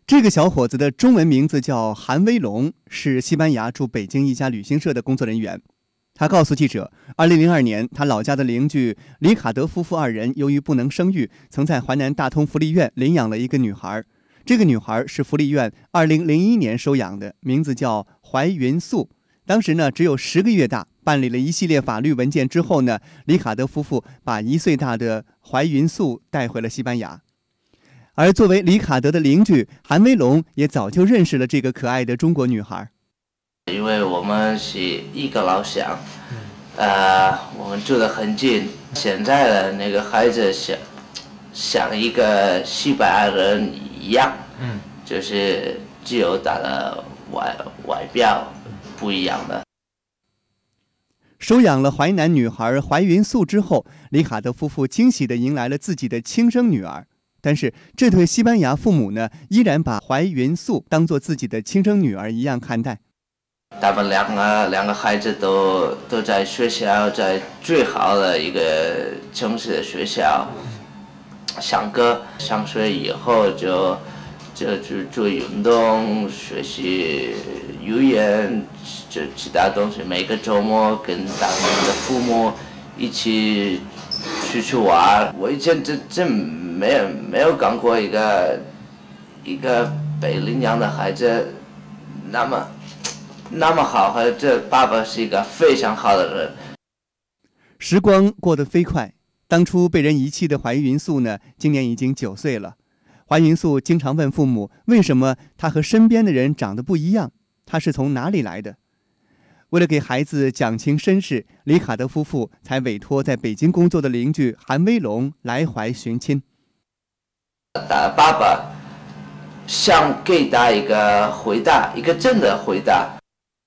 这个小伙子的中文名字叫韩威龙，是西班牙驻北京一家旅行社的工作人员。他告诉记者，2002年，他老家的邻居里卡德夫妇2人由于不能生育，曾在淮南大通福利院领养了一个女孩。这个女孩是福利院2001年收养的，名字叫怀云素。当时呢，只有10个月大。办理了一系列法律文件之后呢，里卡德夫妇把1岁大的怀云素带回了西班牙。而作为里卡德的邻居，韩威龙也早就认识了这个可爱的中国女孩。 因为我们是一个老乡，我们住得很近。现在的那个孩子像一个西班牙人一样，就是只有他的外表不一样的。 收养了淮南女孩怀云素之后，里卡德夫妇惊喜地迎来了自己的亲生女儿。但是这对西班牙父母呢，依然把怀云素当作自己的亲生女儿一样看待。 他们两个孩子都在学校，在最好的一个城市的学校上课，上学以后就做运动，学习语言，其他东西。每个周末跟他们的父母一起出去玩。我以前真没有看过一个被领养的孩子那么好，和这爸爸是一个非常好的人。 时光过得飞快，当初被人遗弃的怀云素呢，今年已经9岁了。怀云素经常问父母，为什么他和身边的人长得不一样，他是从哪里来的？为了给孩子讲清身世，里卡德夫妇才委托在北京工作的邻居韩威龙来淮寻亲。 爸爸想给他一个回答，一个真的回答。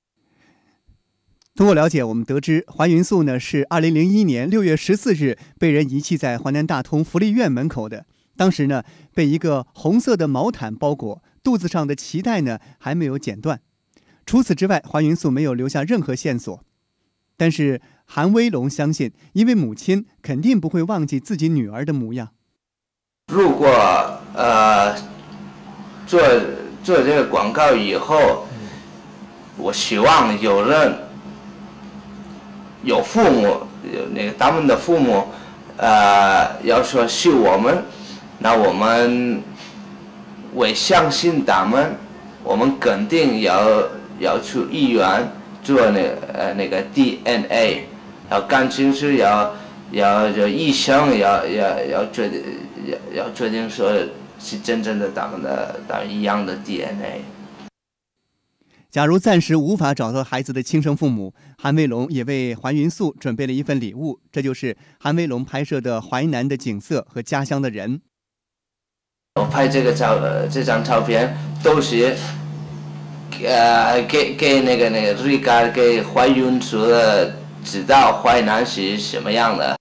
通过了解，我们得知怀云素呢是2001年6月14日被人遗弃在淮南大通福利院门口的。当时呢，被一个红色的毛毯包裹，肚子上的脐带呢还没有剪断。除此之外，怀云素没有留下任何线索。但是韩威龙相信，一位母亲肯定不会忘记自己女儿的模样。 如果做这个广告以后，我希望有父母，他们的父母，要说是我们，那我们会相信他们，我们肯定要去医院做那个 DNA， 要看清楚，要医生要决定说是真正的他们一样的 DNA。 假如暂时无法找到孩子的亲生父母，韩威龙也为怀云素准备了一份礼物，这就是韩威龙拍摄的淮南的景色和家乡的人。 我拍这张照片都是给那个Ricard给怀云素知道淮南是什么样的。